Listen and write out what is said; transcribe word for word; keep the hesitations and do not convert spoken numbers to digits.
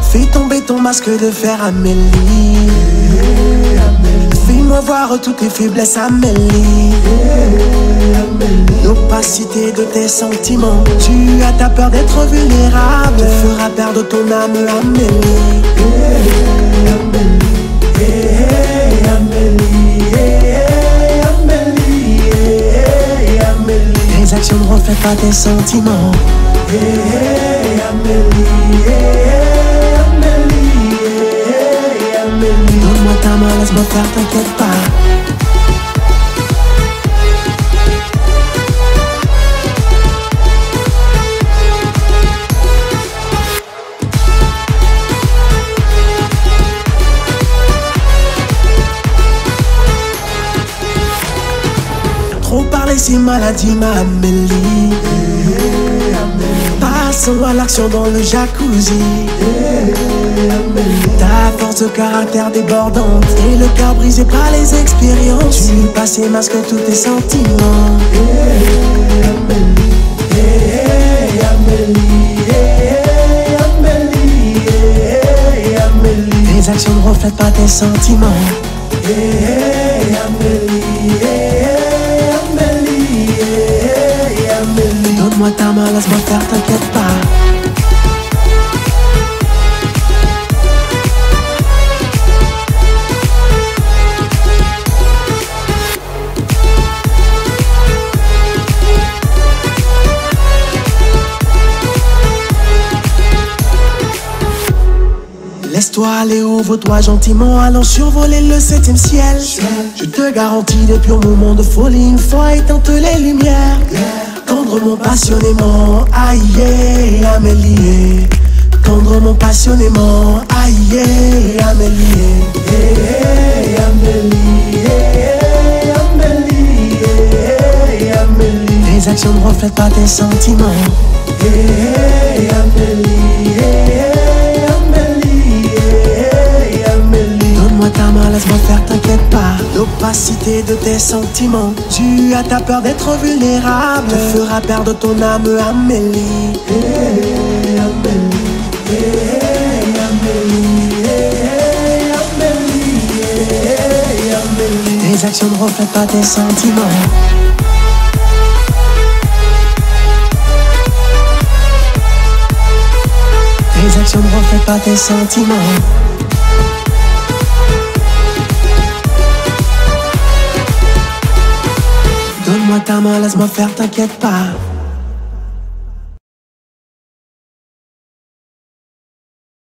Fais tomber ton masque de fer, Amélie. Fais-moi voir toutes tes faiblesses, Amélie. L'opacité de tes sentiments, tu as ta peur d'être vulnérable, te fera perdre ton âme, Amélie. Tes actions ne reflètent pas tes sentiments. Donne-moi ta main, laisse-moi faire, t'inquiète pas. Trop parler, c'est maladie, ma Amélie. Passons à l'action dans le jacuzzi. Ta force de caractère débordante et le cœur brisé par les expériences. Tu passes et masques tous tes sentiments. Tes actions ne reflètent pas tes sentiments. Donne-moi ta main, laisse-moi faire, t'inquiète pas. Laisse-toi aller, ouvre-toi gentiment, allons survoler le septième ciel. Je te garantis des purs moments de folie, une fois éteinte les lumières. Tendrement, passionnément, aïe, Amélie. Tendrement, passionnément, aïe, Amélie. Tes actions ne reflètent pas tes sentiments. Donne-moi ta main, laisse-moi faire, t'inquiète pas. L'opacité de tes sentiments, tu as ta peur d'être vulnérable, te fera perdre ton âme, Amélie. Tes actions ne reflètent pas tes sentiments. Tes actions ne reflètent pas tes sentiments. Donne-moi ta main, laisse-moi faire, t'inquiète pas.